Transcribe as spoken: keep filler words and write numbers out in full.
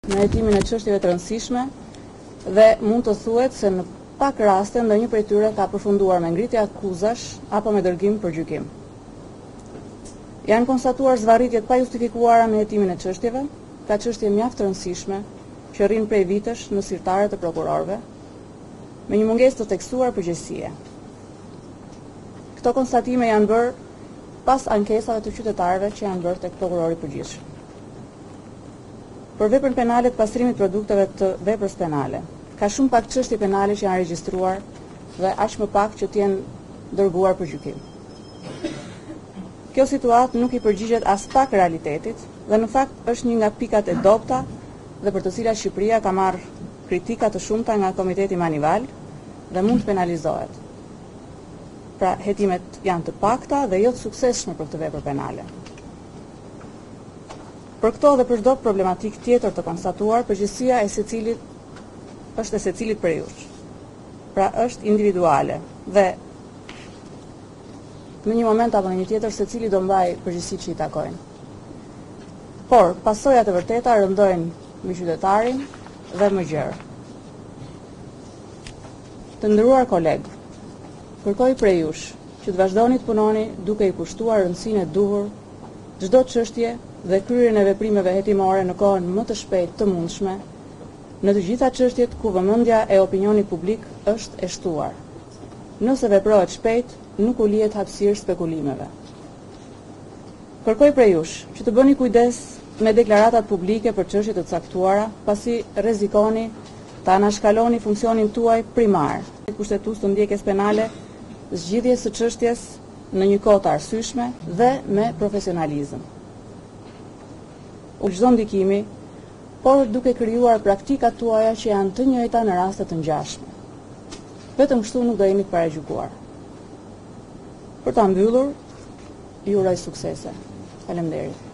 në hetimin e çështjeve të rëndësishme dhe mund të thuhet se në pak raste ndonjë prej tyre ka përfunduar me ngritje akuzash apo me dërgim për gjykim. Janë konstatuar zvarritjet pa justifikuara në hetimin e çështjeve, ka çështje mjaft të rëndësishme që rrinë prej vitesh në sirtarët e prokurorëve, me një mungesë të tekstuar përgjegjësie. Këto konstatime janë bërë pas ankesave të qytetarëve që janë bërë tek prokurori i përgjithshëm. Për veprën penale të pastrimit produkteve të veprës penale, ka shumë pak çështje penale që janë regjistruar dhe aq më pak që të jenë dërguar për gjykim. Kjo situatë nuk i përgjigjet as pak realitetit dhe në fakt është një nga pikat e dobta dhe për të cilat Shqipëria ka marrë kritika të shumta nga Komiteti Manival dhe mund të penalizohet. Pra, hetimet janë të pakta dhe jo të suksesshme për këtë vepër penale. Për këto dhe për çdo problematik tjetër të konstatuar, përgjegjësia e secilit është e secilit prej jush. Pra, është individuale dhe në një moment apo në një tjetër secili do mbaj përgjegjësitë që i takojnë. Por, pasojat e vërteta rëndojnë me qytetarin dhe më gjerë. Të nderuar kolegë, kërkoj prej jush që të vazhdoni të punoni duke i kushtuar rëndësinë e duhur çdo çështje dhe kryerjen e veprimeve hetimore në kohën më të shpejtë të mundshme, në të gjitha çështjet ku vëmendja e opinionit publik është e shtuar. Nëse veprohet shpejt, nuk u lihet hapësirë spekulimeve. Kërkoj prej jush që të bëni kujdes me deklaratat publike për çështje të caktuara, pasi rrezikoni të anashkaloni funksionin tuaj primar, kushtetues të ndjekjes penale, zgjidhjes së çështjes në një kohë të arsyeshme dhe me profesionalizëm. U çdo ndikimi, por duke krijuar praktikat tuaja që janë të njëjta në raste të ngjashme. Vetëm kështu nuk do jeni të paragjykuar. Për ta mbyllur, ju uroj suksese. Faleminderit.